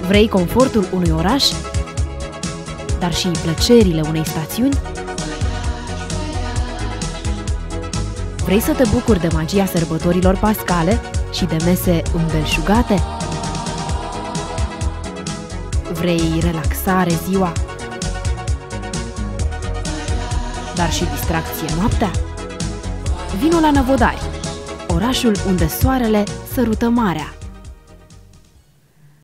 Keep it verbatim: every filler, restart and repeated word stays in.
Vrei confortul unui oraș, dar și plăcerile unei stațiuni? Vrei să te bucuri de magia sărbătorilor pascale și de mese îmbelșugate? Vrei relaxare ziua, dar și distracție noaptea? Vino la Năvodari, orașul unde soarele sărută marea.